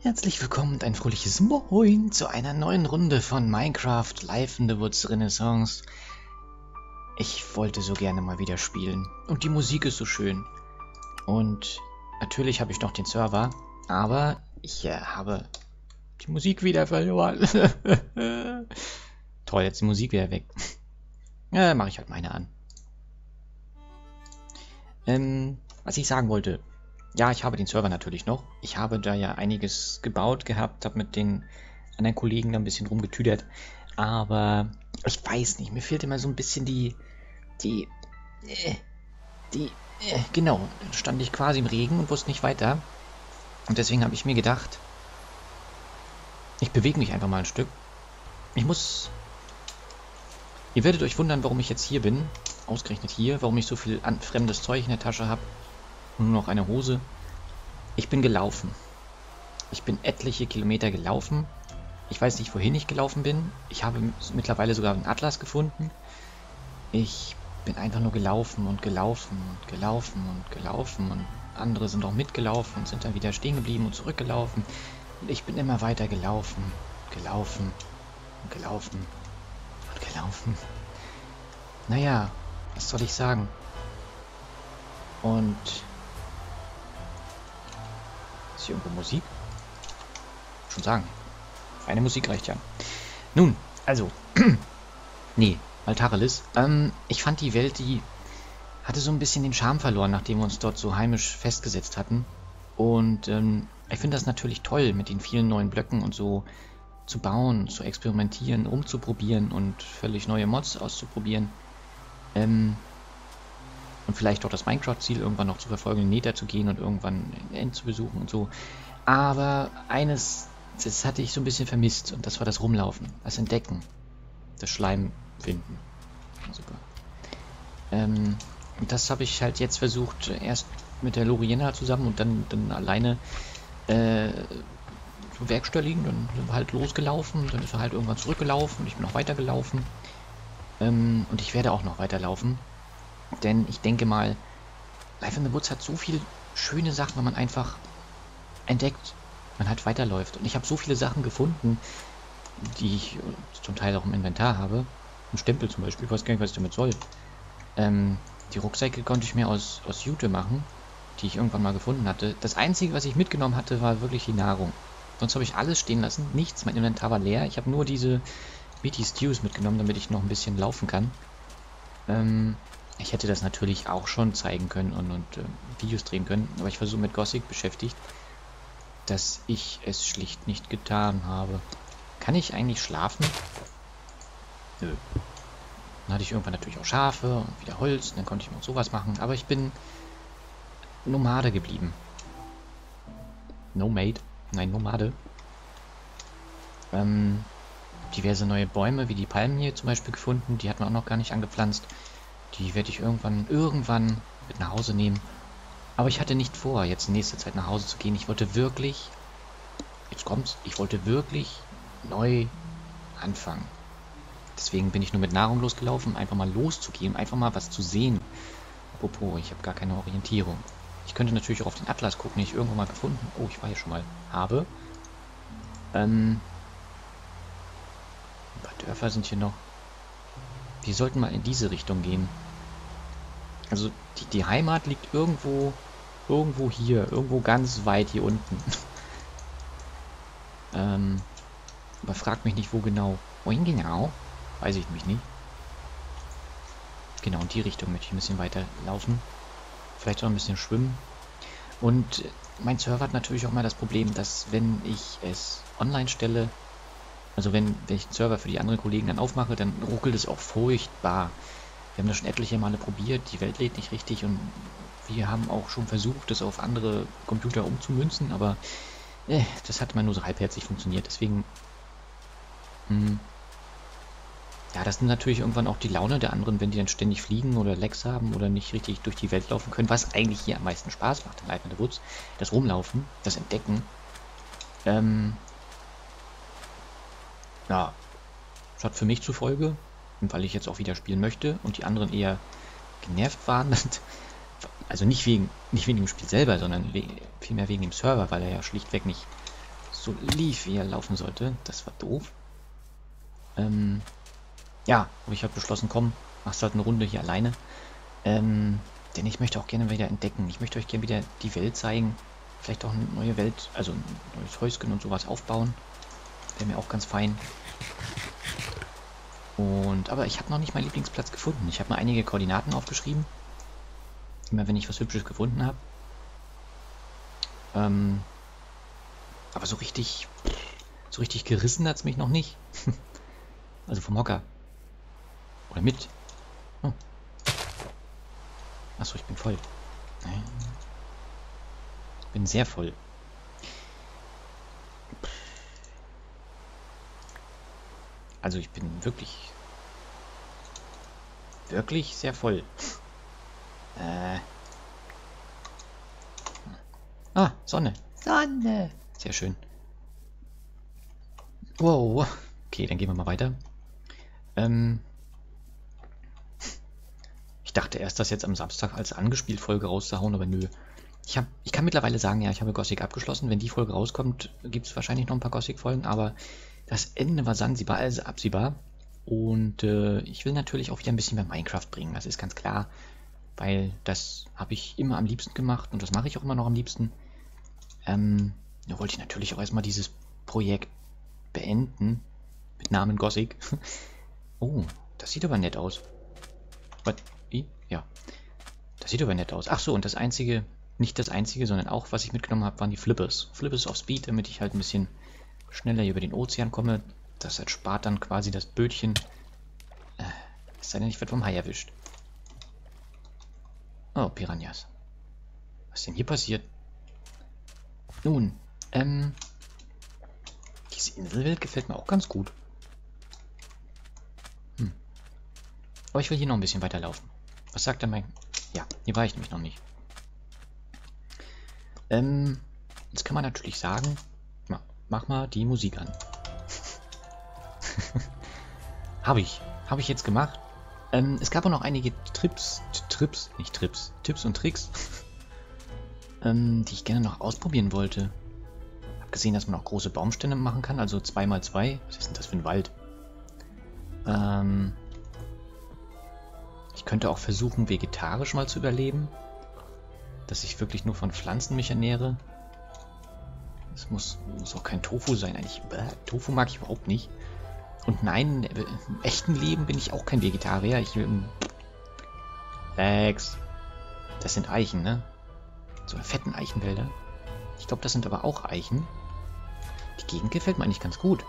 Herzlich willkommen und ein fröhliches Moin zu einer neuen Runde von Minecraft Live in the Woods Renaissance. Ich wollte so gerne mal wieder spielen und die Musik ist so schön. Und natürlich habe ich noch den Server, aber ich habe die Musik wieder verloren. Toll, jetzt ist die Musik wieder weg. Ja, mache ich halt meine an. Was ich sagen wollte. Ja, ich habe den Server natürlich noch. Ich habe da ja einiges gebaut gehabt, habe mit den anderen Kollegen da ein bisschen rumgetüdert. Aber ich weiß nicht, mir fehlt immer so ein bisschen genau, dann stand ich quasi im Regen und wusste nicht weiter. Und deswegen habe ich mir gedacht, ich bewege mich einfach mal ein Stück. Ihr werdet euch wundern, warum ich jetzt hier bin. Ausgerechnet hier, warum ich so viel fremdes Zeug in der Tasche habe. Nur noch eine Hose. Ich bin gelaufen. Ich bin etliche Kilometer gelaufen. Ich weiß nicht, wohin ich gelaufen bin. Ich habe mittlerweile sogar einen Atlas gefunden. Ich bin einfach nur gelaufen und gelaufen und gelaufen und gelaufen. Und andere sind auch mitgelaufen und sind dann wieder stehen geblieben und zurückgelaufen. Und ich bin immer weiter gelaufen, gelaufen und gelaufen und gelaufen. Naja, was soll ich sagen? Und ist hier irgendwo Musik? Schon sagen. Eine Musik reicht ja. Nun, also. Nee, Altarelis. Ich fand die Welt, die hatte so ein bisschen den Charme verloren, nachdem wir uns dort so heimisch festgesetzt hatten. Und ich finde das natürlich toll, mit den vielen neuen Blöcken und so zu bauen, zu experimentieren, rumzuprobieren und völlig neue Mods auszuprobieren. Und vielleicht auch das Minecraft-Ziel irgendwann noch zu verfolgen, in den Nether zu gehen und irgendwann ein End zu besuchen und so. Aber eines, das hatte ich so ein bisschen vermisst und das war das Rumlaufen, das Entdecken, das Schleim finden. Super. Und das habe ich halt jetzt versucht, erst mit der Loriena zusammen und dann alleine zu bewerkstelligen. Dann sind wir halt losgelaufen, dann ist er halt irgendwann zurückgelaufen und ich bin noch weitergelaufen. Und ich werde auch noch weiterlaufen. Denn ich denke mal, Live in the Woods hat so viele schöne Sachen, wenn man einfach entdeckt, man halt weiterläuft. Und ich habe so viele Sachen gefunden, die ich zum Teil auch im Inventar habe. Ein Stempel zum Beispiel, ich weiß gar nicht, was ich damit soll. Die Rucksäcke konnte ich mir aus Jute machen, die ich irgendwann mal gefunden hatte. Das Einzige, was ich mitgenommen hatte, war wirklich die Nahrung. Sonst habe ich alles stehen lassen, nichts, mein Inventar war leer. Ich habe nur diese Meaty Stews mitgenommen, damit ich noch ein bisschen laufen kann. Ich hätte das natürlich auch schon zeigen können und Videos drehen können, aber ich war so mit Gothic beschäftigt, dass ich es schlicht nicht getan habe. Kann ich eigentlich schlafen? Nö. Dann hatte ich irgendwann natürlich auch Schafe und wieder Holz, und dann konnte ich mal sowas machen, aber ich bin Nomade geblieben. Nomade? Nein, Nomade. Diverse neue Bäume, wie die Palmen hier zum Beispiel gefunden, die hatten wir auch noch gar nicht angepflanzt. Die werde ich irgendwann mit nach Hause nehmen. Aber ich hatte nicht vor, jetzt in nächster Zeit nach Hause zu gehen. Ich wollte wirklich, jetzt kommt's, ich wollte wirklich neu anfangen. Deswegen bin ich nur mit Nahrung losgelaufen, einfach mal loszugehen, einfach mal was zu sehen. Apropos, ich habe gar keine Orientierung. Ich könnte natürlich auch auf den Atlas gucken, den ich irgendwo mal gefunden. Oh, ich war hier schon mal. Habe. Ein paar Dörfer sind hier noch. Wir sollten mal in diese Richtung gehen. Also die Heimat liegt irgendwo hier, irgendwo ganz weit hier unten. Aber fragt mich nicht, wo genau. Wohin genau? Weiß ich nämlich nicht. Genau, in die Richtung möchte ich ein bisschen weiter laufen. Vielleicht auch ein bisschen schwimmen. Und mein Server hat natürlich auch mal das Problem, dass wenn ich es online stelle, also wenn ich den Server für die anderen Kollegen dann aufmache, dann ruckelt es auch furchtbar. Wir haben das schon etliche Male probiert, die Welt lädt nicht richtig und wir haben auch schon versucht, das auf andere Computer umzumünzen, aber das hat immer nur so halbherzig funktioniert. Deswegen, ja, das nimmt natürlich irgendwann auch die Laune der anderen, wenn die dann ständig fliegen oder Lags haben oder nicht richtig durch die Welt laufen können, was eigentlich hier am meisten Spaß macht in Live in the Woods. Das Rumlaufen, das Entdecken. Ja, das hat für mich zur Folge, weil ich jetzt auch wieder spielen möchte und die anderen eher genervt waren. Also nicht wegen dem Spiel selber, sondern vielmehr wegen dem Server, weil er ja schlichtweg nicht so lief, wie er laufen sollte. Das war doof. Ja, habe ich halt beschlossen, komm, machst halt eine Runde hier alleine. Denn ich möchte auch gerne wieder entdecken. Ich möchte euch gerne wieder die Welt zeigen. Vielleicht auch eine neue Welt, also ein neues Häuschen und sowas aufbauen. Wäre mir auch ganz fein. Aber ich habe noch nicht meinen Lieblingsplatz gefunden. Ich habe mir einige Koordinaten aufgeschrieben. Immer wenn ich was Hübsches gefunden habe. Aber so richtig gerissen hat es mich noch nicht. Also vom Hocker. Oder mit. Oh. Achso, ich bin voll. Ich bin sehr voll. Also ich bin wirklich sehr voll. Ah, Sonne. Sonne. Sehr schön. Wow. Okay, dann gehen wir mal weiter. Ich dachte erst, das jetzt am Samstag als angespielt Folge rauszuhauen, aber nö. Ich kann mittlerweile sagen, ja, ich habe Gothic abgeschlossen. Wenn die Folge rauskommt, gibt es wahrscheinlich noch ein paar Gothic-Folgen, aber das Ende war Sansibar, also absehbar. Und ich will natürlich auch wieder ein bisschen bei Minecraft bringen, das ist ganz klar. Weil das habe ich immer am liebsten gemacht und das mache ich auch immer noch am liebsten. Da wollte ich natürlich auch erstmal dieses Projekt beenden. Mit Namen Gothic. Oh, das sieht aber nett aus. Was? Wie? Ja. Das sieht aber nett aus. Ach so, und das einzige, nicht das einzige, sondern auch, was ich mitgenommen habe, waren die Flippers. Flippers auf Speed, damit ich halt ein bisschen schneller über den Ozean komme. Das erspart dann quasi das Bötchen. Es sei denn, ich werde vom Hai erwischt. Oh, Piranhas. Was ist denn hier passiert? Nun, diese Inselwelt gefällt mir auch ganz gut. Aber ich will hier noch ein bisschen weiterlaufen. Was sagt er mein... Ja, hier war ich nämlich noch nicht. Jetzt kann man natürlich sagen, mach mal die Musik an. Habe ich jetzt gemacht. Es gab auch noch einige Tipps und Tricks, die ich gerne noch ausprobieren wollte. Hab gesehen, dass man auch große Baumstämme machen kann, also 2x2. Was ist denn das für ein Wald? Ich könnte auch versuchen, vegetarisch mal zu überleben. Dass ich wirklich nur von Pflanzen mich ernähre. Es muss auch kein Tofu sein. Eigentlich, Tofu mag ich überhaupt nicht. Und nein, im echten Leben bin ich auch kein Vegetarier. Das sind Eichen, ne? So fetten Eichenwälder. Ich glaube, das sind aber auch Eichen. Die Gegend gefällt mir eigentlich ganz gut.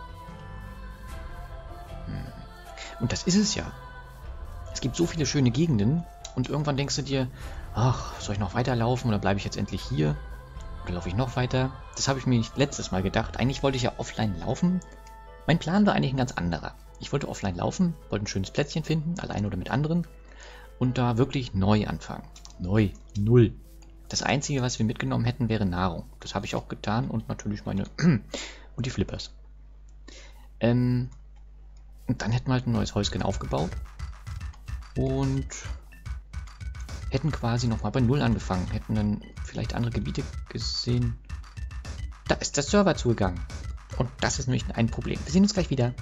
Und das ist es ja. Es gibt so viele schöne Gegenden und irgendwann denkst du dir, ach, soll ich noch weiterlaufen oder bleibe ich jetzt endlich hier? Oder laufe ich noch weiter? Das habe ich mir nicht letztes Mal gedacht. Eigentlich wollte ich ja offline laufen. Mein Plan war eigentlich ein ganz anderer. Ich wollte offline laufen, wollte ein schönes Plätzchen finden, allein oder mit anderen. Und da wirklich neu anfangen. Neu. Null. Das Einzige, was wir mitgenommen hätten, wäre Nahrung. Das habe ich auch getan und natürlich meine... und die Flippers. Und dann hätten wir halt ein neues Häuschen aufgebaut. Und hätten quasi nochmal bei Null angefangen. Hätten dann vielleicht andere Gebiete gesehen. Da ist der Server zugegangen. Und das ist nämlich ein Problem. Wir sehen uns gleich wieder.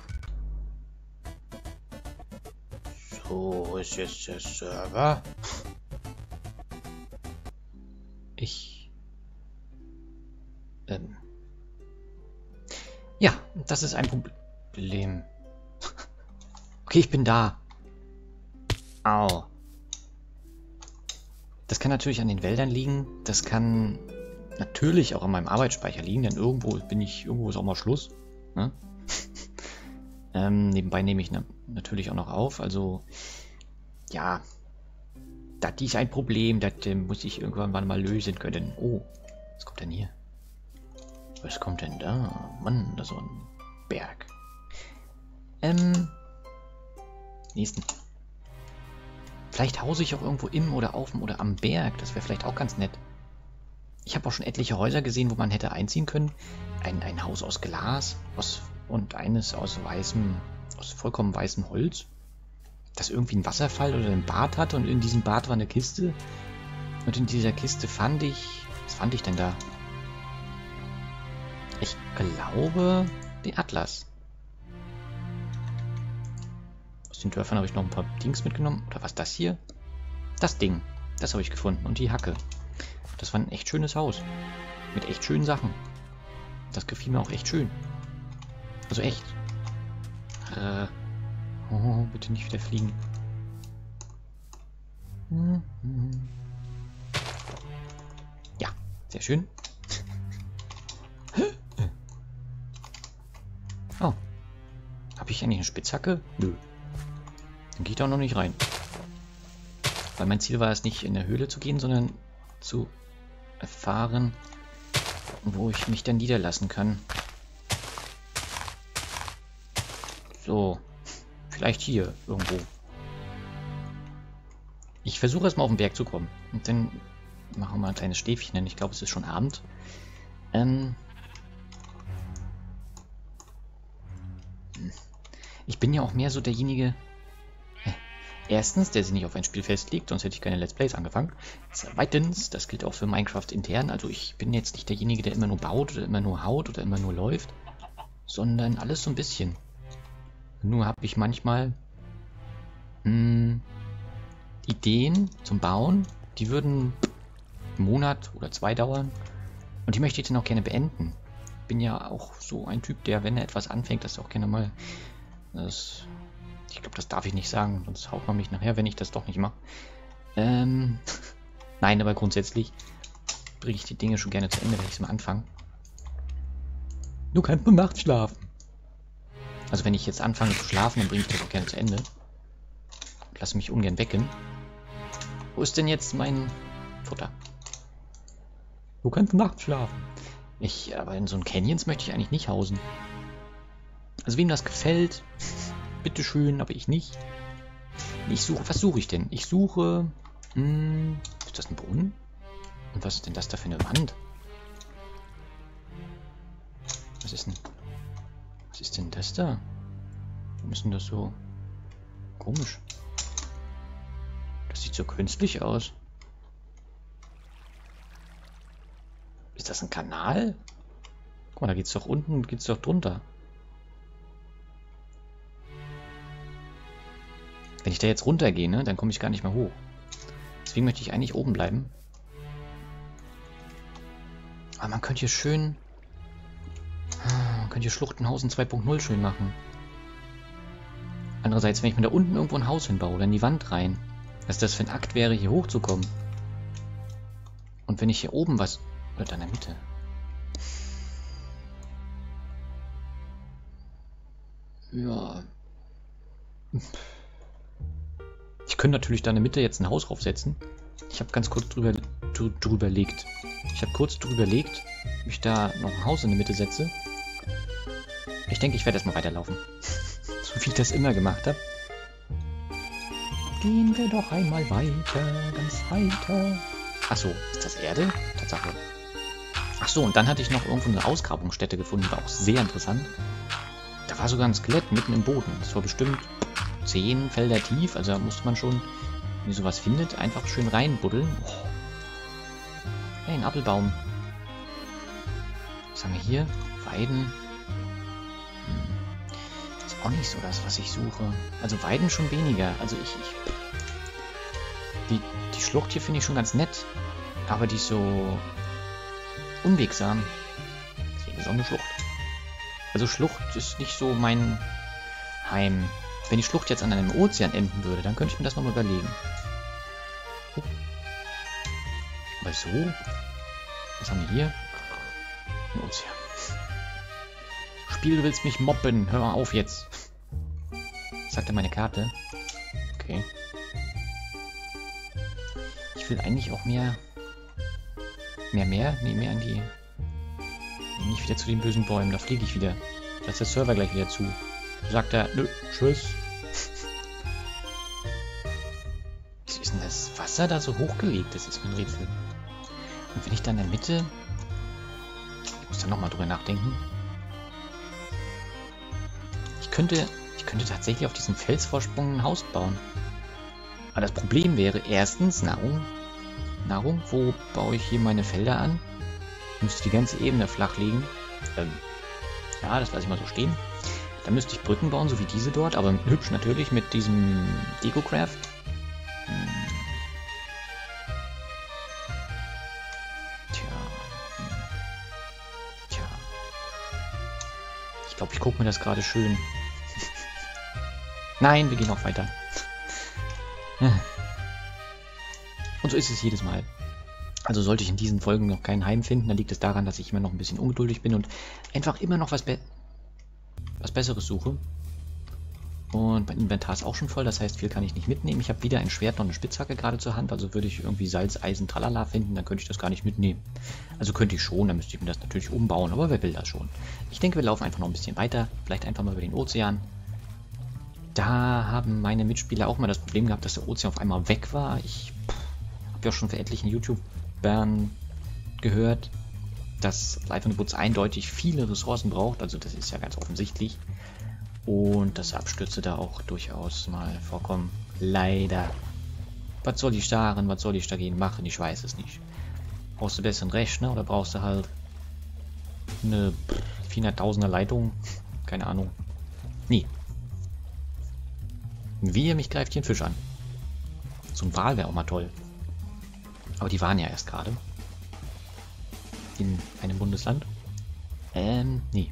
So ist jetzt der Server. Ja, das ist ein Problem. Okay, ich bin da. Au. Das kann natürlich an den Wäldern liegen. Das kann natürlich auch an meinem Arbeitsspeicher liegen, denn irgendwo ist auch mal Schluss. Ne? Nebenbei nehme ich natürlich auch noch auf. Also, ja, das ist ein Problem, das muss ich irgendwann mal lösen können. Oh, was kommt denn hier? Was kommt denn da? Mann, da ist so ein Berg. Nächsten. Vielleicht hause ich auch irgendwo im oder auf dem oder am Berg. Das wäre vielleicht auch ganz nett. Ich habe auch schon etliche Häuser gesehen, wo man hätte einziehen können. Ein Haus aus Glas und eines aus vollkommen weißem Holz. Das irgendwie einen Wasserfall oder einen Bad hatte und in diesem Bad war eine Kiste. Und in dieser Kiste fand ich... Was fand ich denn da? Ich glaube, den Atlas. Aus den Dörfern habe ich noch ein paar Dings mitgenommen. Oder was das hier? Das Ding. Das habe ich gefunden. Und die Hacke. Das war ein echt schönes Haus. Mit echt schönen Sachen. Das gefiel mir auch echt schön. Also echt. Oh, bitte nicht wieder fliegen. Ja, sehr schön. Oh. Habe ich eigentlich eine Spitzhacke? Nö. Dann gehe ich da auch noch nicht rein. Weil mein Ziel war es nicht in der Höhle zu gehen, sondern zu erfahren, wo ich mich dann niederlassen kann. So. Vielleicht hier irgendwo. Ich versuche erstmal auf den Berg zu kommen. Und dann machen wir mal ein kleines Stäfchen, denn ich glaube, es ist schon Abend. Ich bin ja auch mehr so derjenige... Erstens, der sich nicht auf ein Spiel festlegt, sonst hätte ich keine Let's Plays angefangen. Zweitens, das gilt auch für Minecraft intern. Also ich bin jetzt nicht derjenige, der immer nur baut oder immer nur haut oder immer nur läuft. Sondern alles so ein bisschen. Nur habe ich manchmal Ideen zum Bauen, die würden einen Monat oder 2 dauern. Und die möchte ich dann auch gerne beenden. Bin ja auch so ein Typ, der, wenn er etwas anfängt, das auch gerne mal... ich glaube, das darf ich nicht sagen, sonst haut man mich nachher, wenn ich das doch nicht mache. Nein, aber grundsätzlich bringe ich die Dinge schon gerne zu Ende, wenn ich es mal anfange. Du kannst nur nachts schlafen. Also wenn ich jetzt anfange zu schlafen, dann bringe ich das auch gerne zu Ende. Und lasse mich ungern wecken. Wo ist denn jetzt mein Futter? Du kannst nachts schlafen. Aber in so einem Canyons möchte ich eigentlich nicht hausen. Also wem das gefällt, bitteschön, aber ich nicht. Was suche ich denn? Ich suche... ist das ein Brunnen? Und was ist denn das da für eine Wand? Was ist denn das da? Warum ist denn das so komisch? Das sieht so künstlich aus. Ist das ein Kanal? Guck mal, da geht's doch unten, geht's doch drunter. Wenn ich da jetzt runtergehe, ne, dann komme ich gar nicht mehr hoch. Deswegen möchte ich eigentlich oben bleiben. Aber man könnte hier schön... Man könnte hier Schluchtenhausen 2.0 schön machen. Andererseits, wenn ich mir da unten irgendwo ein Haus hinbaue, dann in die Wand rein. Was das für ein Akt wäre, hier hochzukommen. Und wenn ich hier oben was... Oder in der Mitte. Ja... Ich könnte natürlich da in der Mitte jetzt ein Haus draufsetzen. Ich habe ganz kurz drüber überlegt. Ob ich da noch ein Haus in die Mitte setze. Ich denke, ich werde erstmal weiterlaufen. So wie ich das immer gemacht habe. Gehen wir doch einmal weiter, ganz weiter. Achso, ist das Erde? Tatsache. Achso, und dann hatte ich noch irgendwo eine Ausgrabungsstätte gefunden. War auch sehr interessant. Da war sogar ein Skelett mitten im Boden. Das war bestimmt 10 Felder tief. Also da musste man schon, wenn ihr sowas findet, einfach schön reinbuddeln. Oh. Hey, ein Apfelbaum. Was haben wir hier? Weiden. Ist auch nicht so das, was ich suche. Also Weiden schon weniger. Also die Schlucht hier finde ich schon ganz nett. Aber die ist so unwegsam. Deswegen so eine Schlucht. Also Schlucht ist nicht so mein Heim. Wenn die Schlucht jetzt an einem Ozean enden würde, dann könnte ich mir das nochmal überlegen. Oh. Aber so? Was haben wir hier? Ein Ozean. Spiel, du willst mich mobben. Hör mal auf jetzt. Sagt er meine Karte? Okay. Ich will eigentlich auch mehr an die... Nicht wieder zu den bösen Bäumen, da fliege ich wieder. Da ist der Server gleich wieder zu. Sagt er, nö, tschüss. Wieso ist denn das Wasser da so hochgelegt? Das ist mein Rätsel. Und wenn ich da in der Mitte... Ich muss da nochmal drüber nachdenken. Ich könnte tatsächlich auf diesem Felsvorsprung ein Haus bauen. Aber das Problem wäre erstens Nahrung. Wo baue ich hier meine Felder an? Ich müsste die ganze Ebene flach legen. Ja, das lasse ich mal so stehen. Da müsste ich Brücken bauen, so wie diese dort, aber hübsch natürlich mit diesem Deco-Craft. Tja. Ich glaube, ich gucke mir das gerade schön. Nein, wir gehen auch weiter. Und so ist es jedes Mal. Also sollte ich in diesen Folgen noch kein Heim finden, dann liegt es daran, dass ich immer noch ein bisschen ungeduldig bin und einfach immer noch was Besseres suche. Und mein Inventar ist auch schon voll, das heißt, viel kann ich nicht mitnehmen. Ich habe weder ein Schwert noch eine Spitzhacke gerade zur Hand, also würde ich irgendwie Salz, Eisen, Tralala finden, dann könnte ich das gar nicht mitnehmen. Also könnte ich schon, dann müsste ich mir das natürlich umbauen, aber wer will das schon? Ich denke, wir laufen einfach noch ein bisschen weiter, vielleicht einfach mal über den Ozean. Da haben meine Mitspieler auch mal das Problem gehabt, dass der Ozean auf einmal weg war. Ich habe ja schon für etlichen YouTubern gehört, dass Life in the Woods eindeutig viele Ressourcen braucht. Also das ist ja ganz offensichtlich. Und dass Abstürze da auch durchaus mal vorkommen. Leider. Was soll ich darin, was soll ich dagegen machen? Ich weiß es nicht. Brauchst du besseren Rechner oder brauchst du halt eine 400.000er Leitung? Keine Ahnung. Nee. Wehe, mich greift hier ein Fisch an. So ein Wal wäre auch mal toll. Aber die waren ja erst gerade. In einem Bundesland. Nee.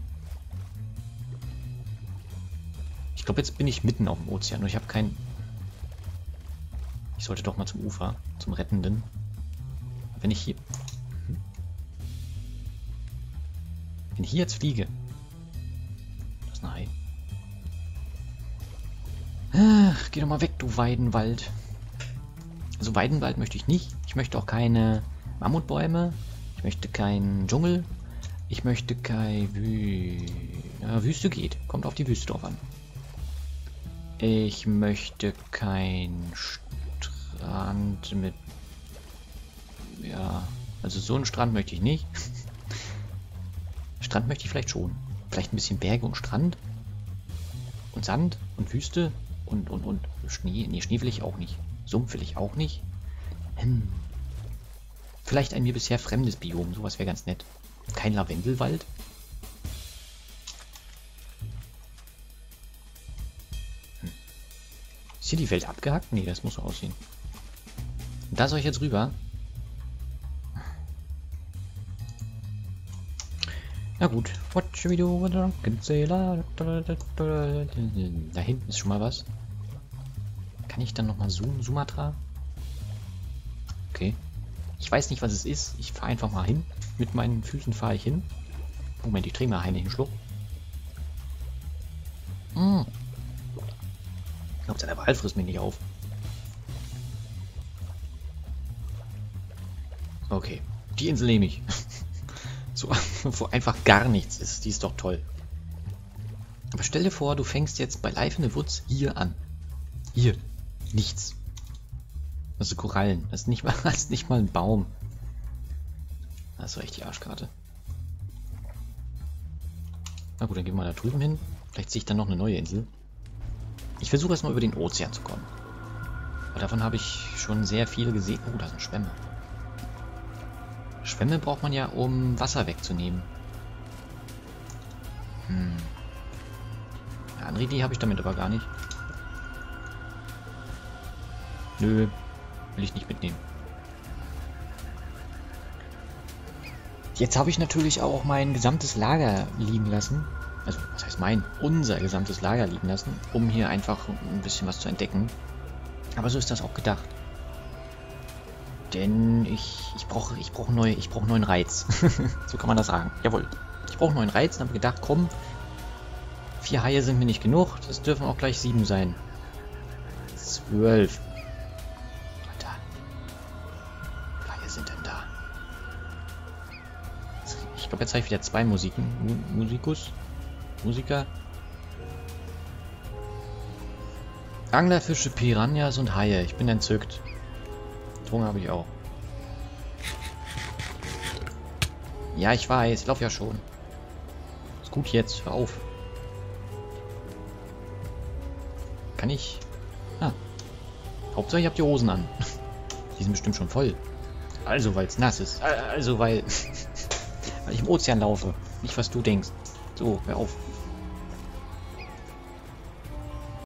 Ich glaube, jetzt bin ich mitten auf dem Ozean und ich habe kein... Ich sollte doch mal zum Ufer, zum Rettenden. Wenn ich hier... Wenn ich hier jetzt fliege... Das ist ein Hai. Ach, geh doch mal weg, du Weidenwald. Also Weidenwald möchte ich nicht. Ich möchte auch keine Mammutbäume. Ich möchte keinen Dschungel. Ich möchte keine Wüste geht. Kommt auf die Wüste drauf an. Ich möchte kein Strand mit... Ja, also so einen Strand möchte ich nicht. Strand möchte ich vielleicht schon. Vielleicht ein bisschen Berge und Strand. Und Sand und Wüste und Schnee. Nee, Schnee will ich auch nicht. Sumpf will ich auch nicht. Vielleicht ein mir bisher fremdes Biom. Sowas wäre ganz nett. Kein Lavendelwald. Ist hier die Welt abgehackt? Nee, das muss so aussehen. Da soll ich jetzt rüber. Na gut. What should we do with a drunken sailor? Da hinten ist schon mal was. Kann ich dann nochmal zoomen? Sumatra? Okay. Ich weiß nicht, was es ist. Ich fahre einfach mal hin. Mit meinen Füßen fahre ich hin. Moment, ich trinke mal einen Schluck. Hauptsache der Wal frisst mich nicht auf. Okay. Die Insel nehme ich. So, wo einfach gar nichts ist. Die ist doch toll. Aber stell dir vor, du fängst jetzt bei Life in the Woods hier an. Hier. Nichts. Also Korallen. Das ist nicht mal ein Baum. Das ist echt die Arschkarte. Na gut, dann gehen wir mal da drüben hin. Vielleicht sehe ich dann noch eine neue Insel. Ich versuche erstmal über den Ozean zu kommen. Aber davon habe ich schon sehr viel gesehen. Oh, da sind Schwämme. Schwämme braucht man ja, um Wasser wegzunehmen. Ja, andere Idee habe ich damit aber gar nicht. Nö, will ich nicht mitnehmen. Jetzt habe ich natürlich auch mein gesamtes Lager liegen lassen. Also, was heißt mein? Unser gesamtes Lager liegen lassen, um hier einfach ein bisschen was zu entdecken. Aber so ist das auch gedacht. Denn ich brauche neuen Reiz. So kann man das sagen. Jawohl. Ich brauche einen neuen Reiz und habe gedacht, komm, 4 Haie sind mir nicht genug. Das dürfen auch gleich 7 sein. 12. Alter. Wie viele Haie sind denn da? Ich glaube, jetzt habe ich wieder 2 Musiker. Anglerfische, Piranhas und Haie. Ich bin entzückt. Hunger habe ich auch. Ja, ich weiß. Ich laufe ja schon. Ist gut jetzt. Hör auf. Kann ich... Ah. Hauptsache, ich habe die Hosen an. Die sind bestimmt schon voll. Also, weil es nass ist. Also, weil ich im Ozean laufe. nicht, was du denkst. So, hör auf.